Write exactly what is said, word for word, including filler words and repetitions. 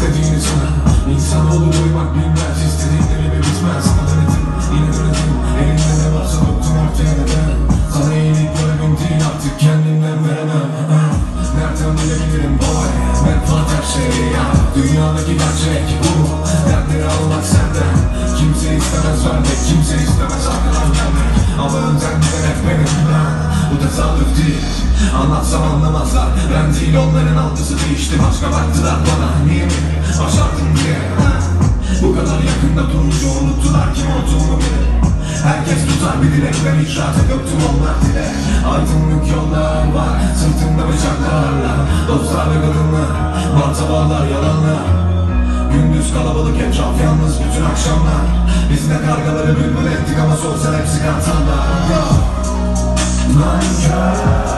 istediğini sana. İnsanoğlu duymak bilmez, istedikleri bir bitmez. Denedim, yine denedim, elinde ne varsa döktüm ortaya neden. Sana iyilik görevim değil artık, kendimden veremem. Nereden bilebilirim boy, menfaat her şey ya. Dünyadaki gerçek bu, dertleri almak senden. Kimse istemez vermek, kimse istemez arkadan gelmek. Ama önden giden hep benim ben. Bu tesadüf değil, anlatsam anlamazlar. Ben değil onların algısı değişti, başka baktılar bana. Niye mi, başardın diye. Bu kadar yakında durunca unuttular kim olduğumu bile. Herkes tutar bir dilek, ben icraata döktüm onlar dile. Aydınlık yollar var, sırtımda bıçaklarla. Dostlar ve kadınlar, martabalar yalanlar. Gündüz kalabalık etraf, yalnız bütün akşamlar. Biz ne kargaları bülbül ettik ama sorsan hepsi kartallar. Nankör